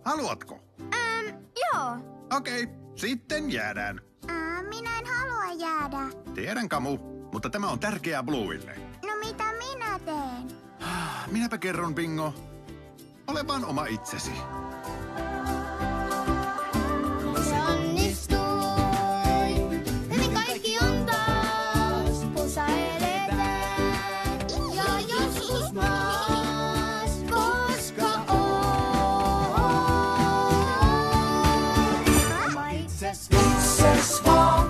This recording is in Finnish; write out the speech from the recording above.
Haluatko? Joo. Okei, sitten jäädään. Minä en halua jäädä. Tiedän, Kamu, mutta tämä on tärkeää Bluille. No mitä minä teen? Minäpä kerron, Bingo. Ole vaan oma itsesi. Se onnistui. Hyvin kaikki on taas. Pusa eletään. Ja joskus maas. Koska on. Oma itses vaan.